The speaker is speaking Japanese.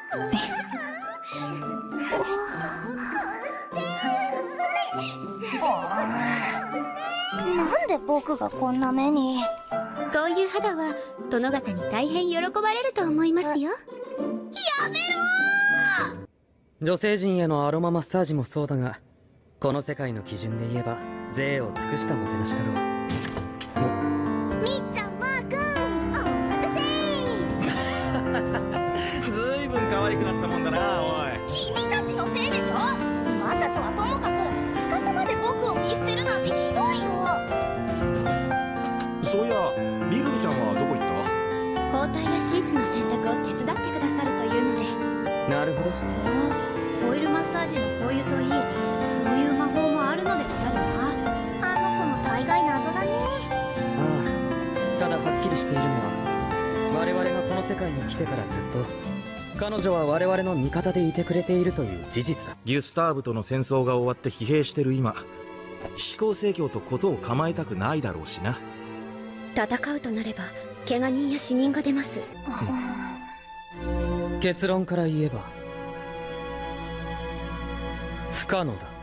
なんで僕がこんな目に。 こういう肌は殿方に大変喜ばれると思いますよ。やめろー！女性陣へのアロママッサージもそうだが、この世界の基準で言えば贅を尽くしたもてなしだろう。 みっちゃん、マー君、お待たせ。 ずいぶん可愛くなったもんだな。おい、 君たちのせいでしょ。マサトはともかく司まで僕を見捨てるなんてひどいよ。 そういやリルルちゃんはどこ行った？ 包帯やシーツの洗濯を手伝ってくださるというので。 なるほど。 オイルマッサージの紅油といい、そういう魔法もあるのでござるな。 あの子も大概謎だね。 ああ、ただはっきりしているのは、我々がこの世界に来てからずっと彼女は我々の味方でいてくれているという事実だ。 ギュスターブとの戦争が終わって疲弊してる今、思考正教とことを構えたくないだろうしな。 戦うとなれば怪我人や死人が出ます。 結論から言えば不可能だ。